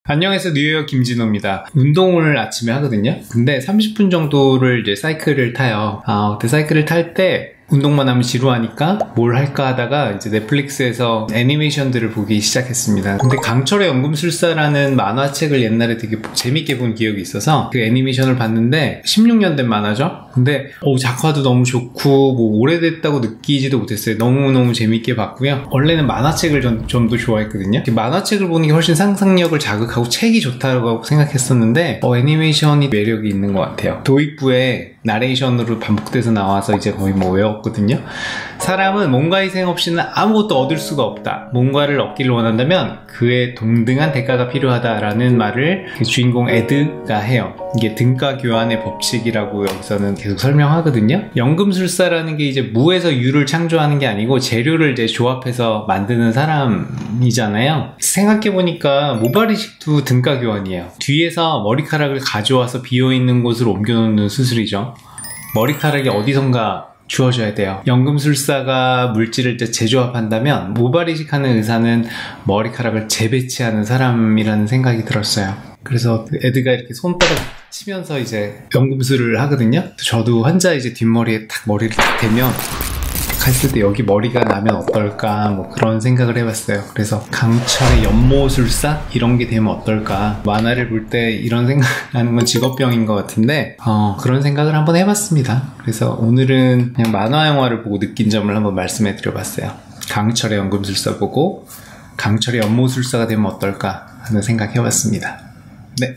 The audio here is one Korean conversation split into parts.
안녕하세요, 뉴에어 김진호입니다. 운동을 아침에 하거든요. 근데 30분 정도를 이제 사이클을 타요. 그때 사이클을 탈 때 운동만 하면 지루하니까 뭘 할까 하다가 이제 넷플릭스에서 애니메이션들을 보기 시작했습니다. 근데 강철의 연금술사라는 만화책을 옛날에 되게 재밌게 본 기억이 있어서 그 애니메이션을 봤는데 16년 된 만화죠? 근데 작화도 너무 좋고 뭐 오래됐다고 느끼지도 못했어요. 너무너무 재밌게 봤고요. 원래는 만화책을 좀 더 좋아했거든요. 만화책을 보는 게 훨씬 상상력을 자극하고 책이 좋다고 생각했었는데 애니메이션이 매력이 있는 것 같아요. 도입부에 나레이션으로 반복돼서 나와서 이제 거의 뭐 외웠거든요. 사람은 뭔가 희생 없이는 아무것도 얻을 수가 없다. 뭔가를 얻기를 원한다면 그에 동등한 대가가 필요하다라는 말을 주인공 에드가 해요. 이게 등가 교환의 법칙이라고 여기서는 계속 설명하거든요. 연금술사라는 게 이제 무에서 유를 창조하는 게 아니고 재료를 이제 조합해서 만드는 사람이잖아요. 생각해보니까 모발이식도 등가 교환이에요. 뒤에서 머리카락을 가져와서 비어있는 곳으로 옮겨놓는 수술이죠. 머리카락이 어디선가 주어져야 돼요. 연금술사가 물질을 재조합한다면 모발이식하는 의사는 머리카락을 재배치하는 사람이라는 생각이 들었어요. 그래서 에드가 이렇게 손바닥 치면서 이제 연금술을 하거든요. 저도 환자 이제 뒷머리에 탁 머리를 탁 대면 했을 때 여기 머리가 나면 어떨까 뭐 그런 생각을 해봤어요. 그래서 강철의 연모술사 이런 게 되면 어떨까. 만화를 볼 때 이런 생각하는 건 직업병인 것 같은데 그런 생각을 한번 해봤습니다. 그래서 오늘은 그냥 만화 영화를 보고 느낀 점을 한번 말씀해 드려봤어요. 강철의 연금술사 보고 강철의 연모술사가 되면 어떨까 하는 생각 해봤습니다. 네,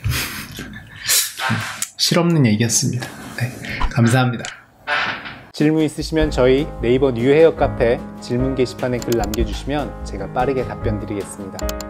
실없는 얘기였습니다. 네, 감사합니다. 질문 있으시면 저희 네이버 뉴헤어 카페 질문 게시판에 글 남겨주시면 제가 빠르게 답변 드리겠습니다.